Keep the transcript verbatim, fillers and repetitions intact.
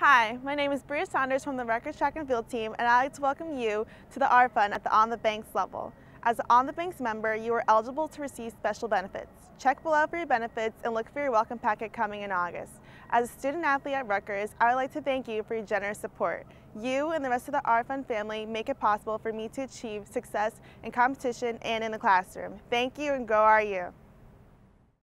Hi, my name is Bria Saunders from the Rutgers Track and Field team, and I'd like to welcome you to the R Fund at the On the Banks level. As an On the Banks member, you are eligible to receive special benefits. Check below for your benefits and look for your welcome packet coming in August. As a student athlete at Rutgers, I would like to thank you for your generous support. You and the rest of the R Fund family make it possible for me to achieve success in competition and in the classroom. Thank you, and go R U!